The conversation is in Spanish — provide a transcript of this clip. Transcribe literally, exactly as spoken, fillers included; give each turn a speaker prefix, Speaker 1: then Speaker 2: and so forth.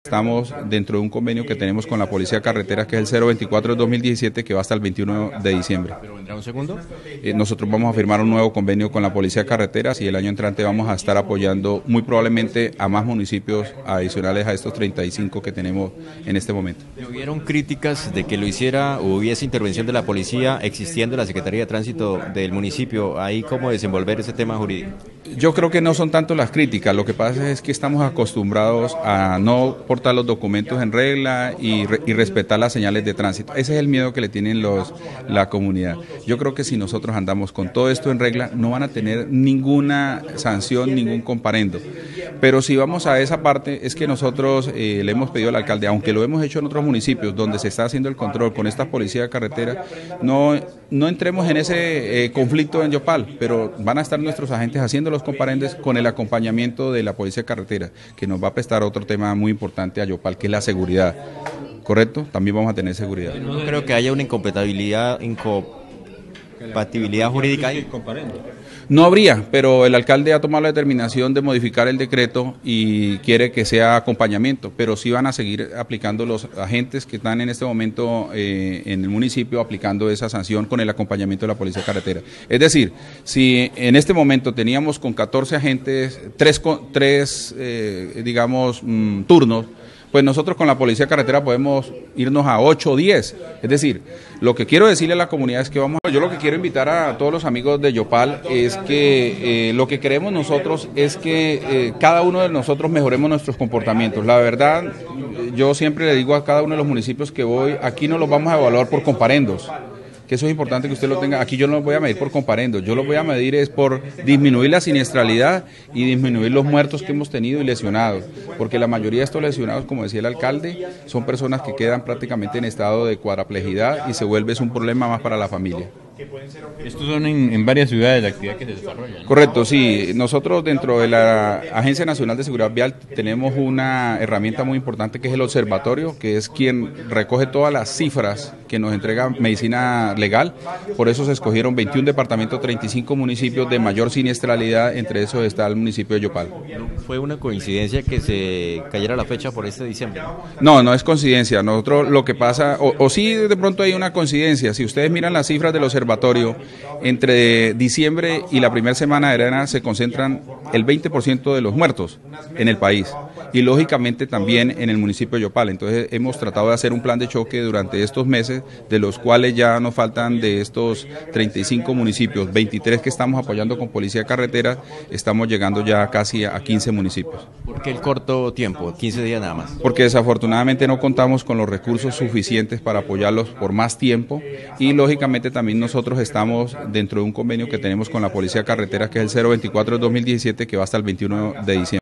Speaker 1: Estamos dentro de un convenio que tenemos con la Policía de Carreteras, que es el cero veinticuatro del dos mil diecisiete, que va hasta el veintiuno de diciembre.
Speaker 2: ¿Pero vendrá un segundo?
Speaker 1: Eh, nosotros vamos a firmar un nuevo convenio con la Policía de Carreteras y el año entrante vamos a estar apoyando muy probablemente a más municipios adicionales a estos treinta y cinco que tenemos en este momento.
Speaker 2: ¿Hubieron críticas de que lo hiciera o hubiese intervención de la policía existiendo la Secretaría de Tránsito del municipio? ¿Ahí cómo desenvolver ese tema jurídico?
Speaker 1: Yo creo que no son tanto las críticas, lo que pasa es que estamos acostumbrados a no portar los documentos en regla y, re, y respetar las señales de tránsito. Ese es el miedo que le tienen los, la comunidad. Yo creo que si nosotros andamos con todo esto en regla, no van a tener ninguna sanción, ningún comparendo. Pero si vamos a esa parte, es que nosotros eh, le hemos pedido al alcalde, aunque lo hemos hecho en otros municipios donde se está haciendo el control con esta policía de carretera, no, no entremos en ese eh, conflicto en Yopal, pero van a estar nuestros agentes haciendo los comparendes con el acompañamiento de la policía de carretera, que nos va a prestar otro tema muy importante a Yopal, que es la seguridad. ¿Correcto? También vamos a tener seguridad.
Speaker 2: No creo que haya una incompatibilidad, incompatibilidad jurídica ahí.
Speaker 1: No habría, pero el alcalde ha tomado la determinación de modificar el decreto y quiere que sea acompañamiento, pero sí van a seguir aplicando los agentes que están en este momento eh, en el municipio aplicando esa sanción con el acompañamiento de la policía de carretera. Es decir, si en este momento teníamos con catorce agentes, tres, tres eh, digamos, mmm, turnos, pues nosotros con la policía de carretera podemos irnos a ocho o diez. Es decir, lo que quiero decirle a la comunidad es que vamos a... Yo lo que quiero invitar a todos los amigos de Yopal es que eh, lo que queremos nosotros es que eh, cada uno de nosotros mejoremos nuestros comportamientos. La verdad, yo siempre le digo a cada uno de los municipios que voy, aquí no los vamos a evaluar por comparendos. Que eso es importante que usted lo tenga. Aquí yo no lo voy a medir por comparendo, yo lo voy a medir es por disminuir la siniestralidad y disminuir los muertos que hemos tenido y lesionados, porque la mayoría de estos lesionados, como decía el alcalde, son personas que quedan prácticamente en estado de cuadraplegidad y se vuelve un problema más para la familia.
Speaker 3: Estos son en, en varias ciudades de actividad que se desarrollan, ¿no?
Speaker 1: Correcto, sí. Nosotros dentro de la Agencia Nacional de Seguridad Vial tenemos una herramienta muy importante que es el observatorio, que es quien recoge todas las cifras que nos entrega medicina legal. Por eso se escogieron veintiún departamentos, treinta y cinco municipios de mayor siniestralidad, entre esos está el municipio de Yopal.
Speaker 2: ¿Fue una coincidencia que se cayera la fecha por este diciembre?
Speaker 1: No, no es coincidencia. Nosotros lo que pasa, o, o sí de pronto hay una coincidencia, si ustedes miran las cifras del observatorio, entre diciembre y la primera semana de enero se concentran el veinte por ciento de los muertos en el país y lógicamente también en el municipio de Yopal. Entonces hemos tratado de hacer un plan de choque durante estos meses, de los cuales ya nos faltan de estos treinta y cinco municipios, veintitrés que estamos apoyando con policía de carretera, estamos llegando ya casi a quince municipios.
Speaker 2: ¿Por qué el corto tiempo, quince días nada más?
Speaker 1: Porque desafortunadamente no contamos con los recursos suficientes para apoyarlos por más tiempo y lógicamente también nosotros estamos dentro de un convenio que tenemos con la Policía de Carreteras, que es el cero veinticuatro del dos mil diecisiete, que va hasta el veintiuno de diciembre.